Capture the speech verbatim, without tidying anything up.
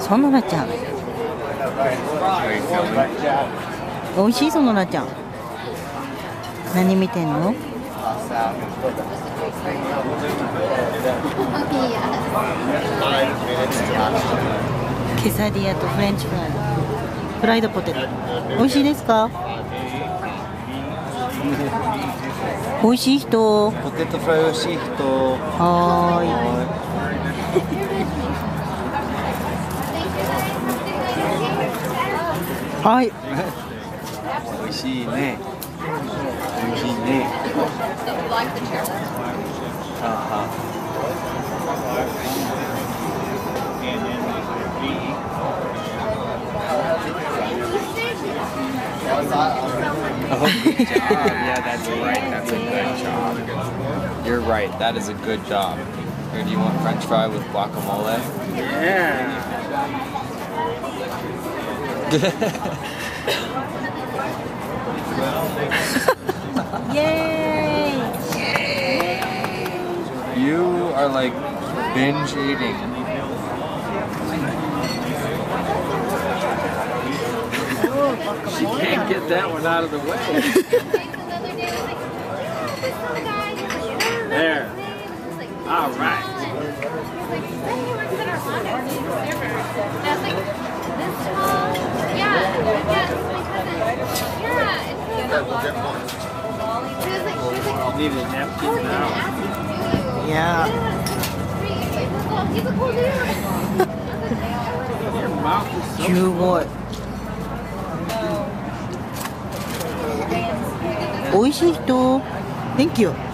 園田ちゃん。美味しい園田ちゃん。何見てんの？ケサディアとフレンチフライ、フライドポテト。美味しいですか？美味しい人？ ポテトフライ美味しい人？ はーい。はい。 美味しいね。美味しいね。あOh, good job. Yeah, that's right. That's a good job. You're right. That is a good job. Here, do you want French fry with guacamole? Yeah. Yay! You are like binge eating. She can't get that one out of the way. There. All right. You need a napkin now. Yeah. Your mouth is so すごい。美味しい人。Thank you.